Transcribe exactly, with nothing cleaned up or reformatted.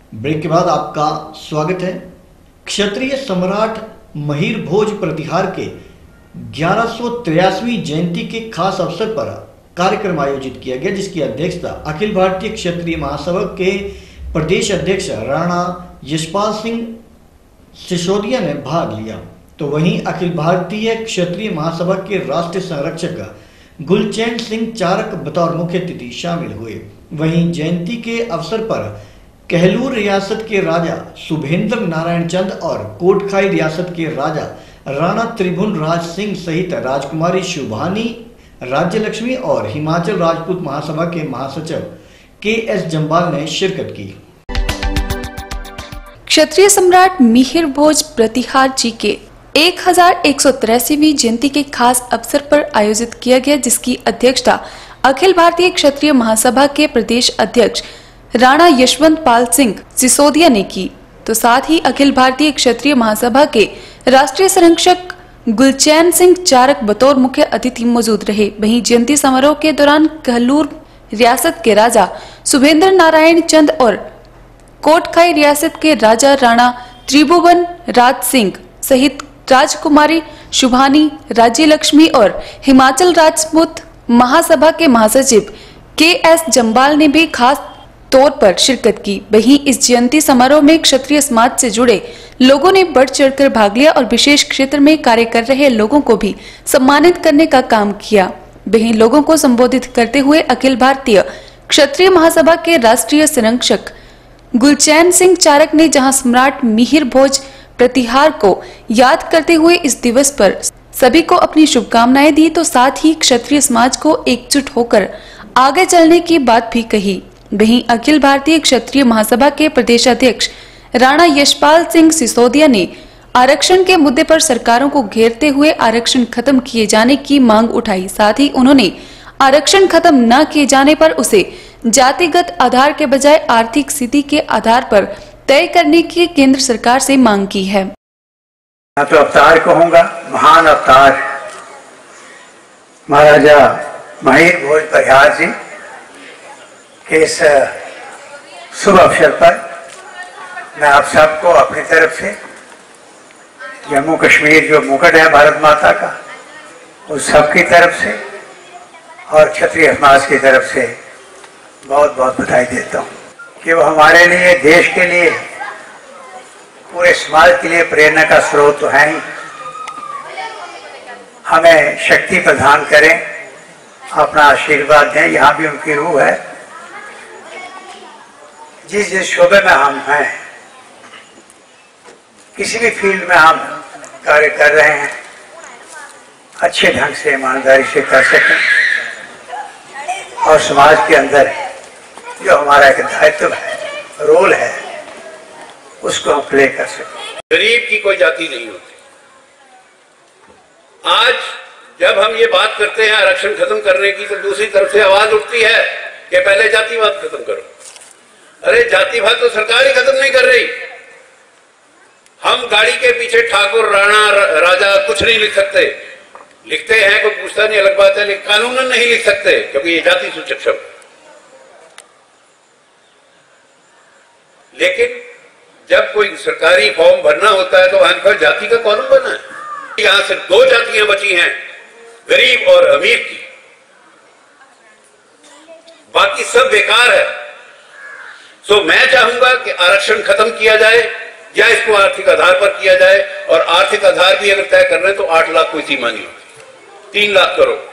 Break के बाद आपका स्वागत है। क्षत्रिय सम्राट महीर भोज प्रतिहार के ग्यारह सौ तिरासीवीं जयंती के खास अवसर पर कार्यक्रम आयोजित किया गया, जिसकी अध्यक्षता अखिल भारतीय क्षत्रिय महासभा के प्रदेश अध्यक्ष राणा यशपाल सिंह सिसोदिया ने भाग लिया। तो वहीं अखिल भारतीय क्षत्रिय महासभा के राष्ट्रीय संरक्षक गुलचैन सिंह चारक बतौर मुख्य अतिथि शामिल हुए। वहीं जयंती के अवसर पर कहलूर रियासत के राजा शुभेंद्र नारायण चंद और कोटखाई रियासत के राजा राणा त्रिभुवन राज सिंह सहित राजकुमारी शुभानी, राज्य लक्ष्मी और हिमाचल राजपूत महासभा के महासचिव के एस जम्बाल ने शिरकत की। क्षत्रिय सम्राट मिहिर भोज प्रतिहार जी के एक हजार एक सौ तिरासीवीं जयंती के खास अवसर पर आयोजित किया गया, जिसकी अध्यक्षता अखिल भारतीय क्षत्रिय महासभा के प्रदेश अध्यक्ष राणा यशवंत पाल सिंह सिसोदिया ने की। तो साथ ही अखिल भारतीय क्षत्रिय महासभा के राष्ट्रीय संरक्षक गुलचैन सिंह चारक बतौर मुख्य अतिथि मौजूद रहे। वहीं जयंती समारोह के दौरान कहलूर रियासत के राजा शुभेंद्र नारायण चंद और कोटखाई रियासत के राजा राणा त्रिभुवन राज सिंह सहित राजकुमारी शुभानी, राज्य लक्ष्मी और हिमाचल राजपूत महासभा के महासचिव के एस जम्बाल ने भी खास तौर पर शिरकत की। वहीं इस जयंती समारोह में क्षत्रिय समाज से जुड़े लोगों ने बढ़ चढ़कर भाग लिया और विशेष क्षेत्र में कार्य कर रहे लोगों को भी सम्मानित करने का काम किया। वहीं लोगों को संबोधित करते हुए अखिल भारतीय क्षत्रिय महासभा के राष्ट्रीय संरक्षक गुलचैन सिंह चारक ने जहां सम्राट मिहिर भोज प्रतिहार को याद करते हुए इस दिवस पर सभी को अपनी शुभकामनाएं दी, तो साथ ही क्षत्रिय समाज को एकजुट होकर आगे चलने की बात भी कही। वहीं अखिल भारतीय क्षत्रिय महासभा के प्रदेश अध्यक्ष राणा यशपाल सिंह सिसोदिया ने आरक्षण के मुद्दे पर सरकारों को घेरते हुए आरक्षण खत्म किए जाने की मांग उठाई। साथ ही उन्होंने आरक्षण खत्म न किए जाने पर उसे जातिगत आधार के बजाय आर्थिक स्थिति के आधार पर तय करने की केंद्र सरकार से मांग की है। मैं तो अवतार कहूंगा, महान अवतार महाराजा महीर भोज प्रतिहार जी के इस शुभ अवसर पर मैं आप सबको अपनी तरफ से, जम्मू कश्मीर जो मुकुट है भारत माता का, उस सबकी तरफ से और क्षत्रिय समाज की तरफ से बहुत बहुत बधाई देता हूँ कि वो हमारे लिए, देश के लिए, पूरे समाज के लिए प्रेरणा का स्रोत तो है ही, हमें शक्ति प्रदान करें, अपना आशीर्वाद दें। यहाँ भी उनकी रूह है। जिस जिस शोबे में हम हैं, किसी भी फील्ड में हम कार्य कर रहे हैं, अच्छे ढंग से ईमानदारी से कर सकें और समाज के अंदर जो हमारा एक दायित्व है, रोल है, उसको हम प्ले कर सकें। गरीब की कोई जाति नहीं होती। आज जब हम ये बात करते हैं आरक्षण खत्म करने की, तो दूसरी तरफ से आवाज उठती है कि पहले जातिवाद खत्म करो। अरे जातिवाद तो सरकार ही खत्म नहीं कर रही। हम गाड़ी के पीछे ठाकुर, राणा, राजा कुछ नहीं लिख सकते। लिखते हैं, कोई पूछता नहीं, अलग बात है, लेकिन कानूनन नहीं लिख सकते क्योंकि ये जाति सूचक शब्द। लेकिन जब कोई सरकारी फॉर्म भरना होता है तो वहां पर जाति का कॉलम बना है। यहां सिर्फ दो जातियां बची हैं, गरीब और अमीर की, बाकी सब बेकार है। तो मैं चाहूंगा कि आरक्षण खत्म किया जाए या इसको आर्थिक आधार पर किया जाए, और आर्थिक आधार भी अगर तय कर रहे हैं तो आठ लाख कोई सीमा नहीं होती, तीन लाख करो।